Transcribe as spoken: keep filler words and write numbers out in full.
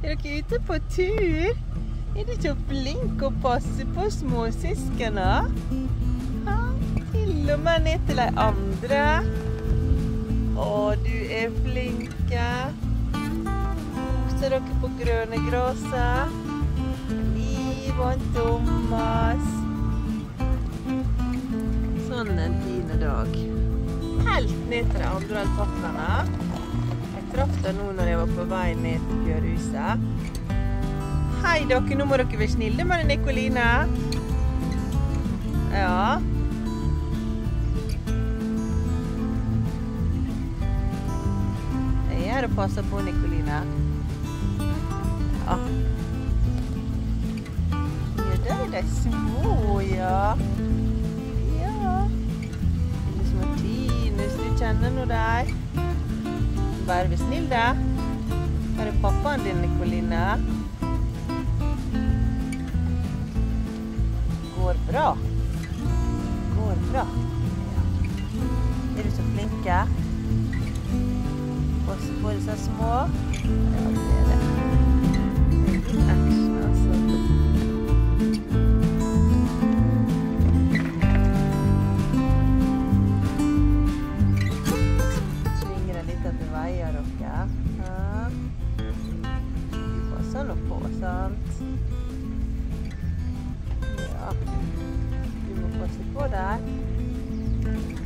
Er dere ute på tur? Er du så flink å passe på småsøskene? Ja, til og med ned til de andre. Å, du er flinke. Koser dere på grønne gråser. Liv og Thomas. Sånn en fin dag. Helt ned til de andre alpakkene. Jeg traff dem nå når jeg var på vei ned til fjørhuset. Hei dere, nå må dere være snille med Nicoline. Ja. Jeg er her og passer på Nicoline. Ja. Ja, der er de små, ja. Ja. Lille små Tinus, du kjenner nå deg. Bare vær snill da. Her er pappaen din, Nicoline. Går bra. Går bra. Ja. Er du så flinke? Passe på disse små. Ja, det er det. Det er litt action, altså. Svinger det litt etter veier, dere. Ja. Du passer nå på, sant? Ja. Du må passe på deg.